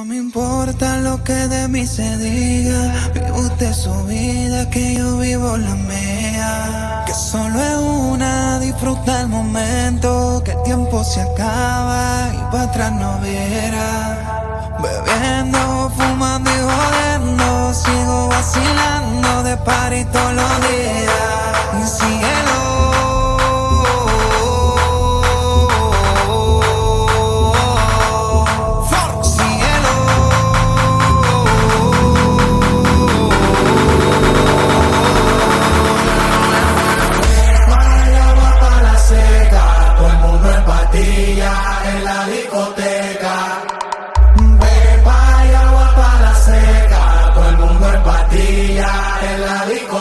me importa lo que de mí se diga. Vive usted su vida, que yo vivo la mía. Que solo es una, disfruta el momento. Que el tiempo se acaba y para atrás no viera. Bebiendo, fumando y jodiendo, sigo vacilando de party todos los días. Y síguelo. En la discoteca, pepa y agua para la seca, todo el mundo en patilla en la discoteca.